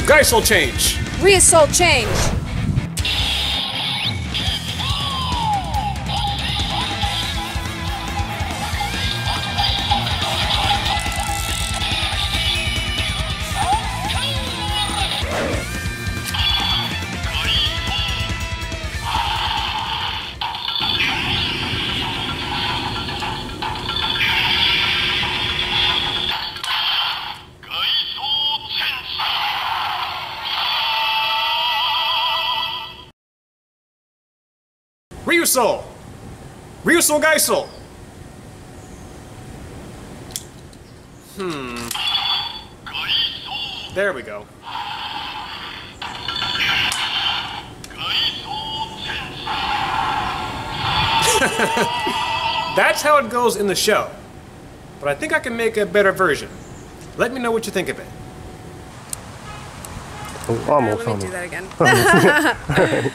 Gaisoul change. Ryusoul change. Ryusoul! Ryusoul Gaisoul! There we go. That's how it goes in the show. But I think I can make a better version. Let me know what you think of it. Oh, almost. Let me do that again.